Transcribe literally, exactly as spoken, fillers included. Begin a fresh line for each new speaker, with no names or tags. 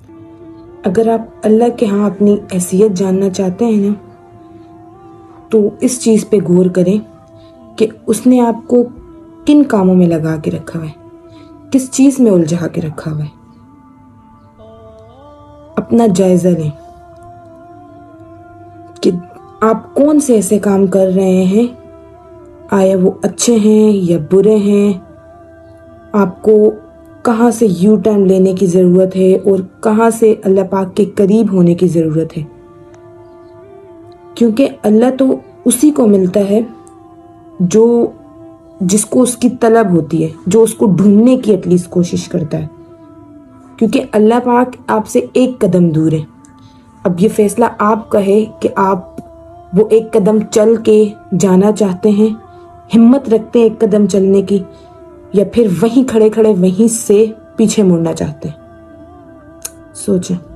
अगर आप अल्लाह के यहाँ अपनी हैसियत जानना चाहते हैं ना, तो इस चीज़ पे गौर करें कि उसने आपको किन कामों में लगा के रखा हुआ है, किस चीज़ में उलझा के रखा हुआ है। अपना जायज़ा लें कि आप कौन से ऐसे काम कर रहे हैं, आया वो अच्छे हैं या बुरे हैं, आपको कहाँ से यू टर्न लेने की ज़रूरत है और कहाँ से अल्लाह पाक के करीब होने की ज़रूरत है। क्योंकि अल्लाह तो उसी को मिलता है जो जिसको उसकी तलब होती है, जो उसको ढूंढने की एटलीस्ट कोशिश करता है। क्योंकि अल्लाह पाक आपसे एक कदम दूर है। अब ये फैसला आप कहे कि आप वो एक कदम चल के जाना चाहते हैं, हिम्मत रखते हैं एक कदम चलने की, या फिर वहीं खड़े खड़े वहीं से पीछे मुड़ना चाहते हैं। सोचें।